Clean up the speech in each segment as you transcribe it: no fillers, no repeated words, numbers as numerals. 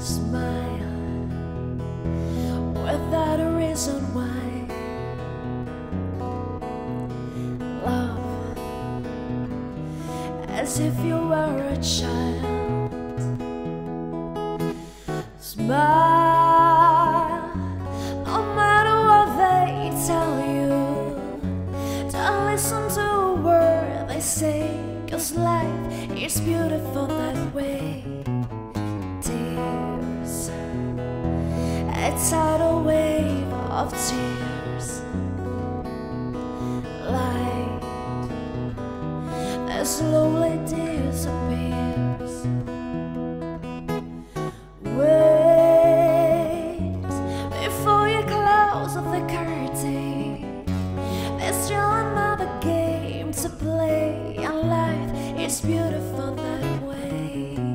Smile without a reason why. Love as if you were a child. Smile no matter what they tell you. Don't listen to a word they say, 'cause life is beautiful that way. Tears, a tidal wave of tears. Light that slowly disappears. Wait before you close the curtain. There's still another game to play, and life is beautiful that way.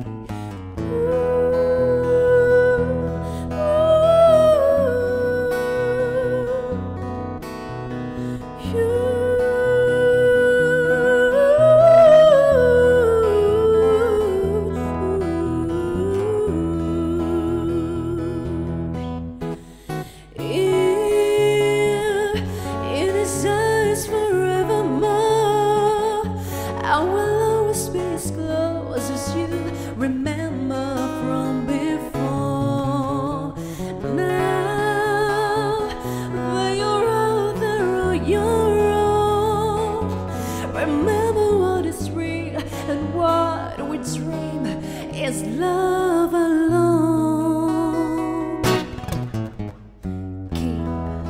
I will always be as close as you remember from before. Now that you're out there on your own, remember what is real and what we dream is love alone. Keep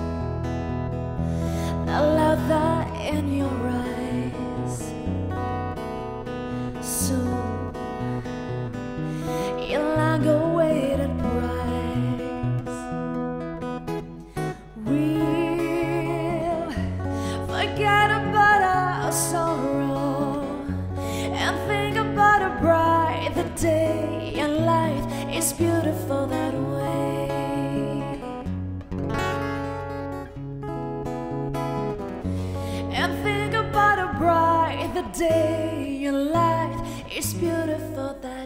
the love that in your eyes. Soon you'll long awaited prize. We'll forget about our sorrow and think about a brighter day, and life is beautiful that way. And think about a brighter day, and life is beautiful that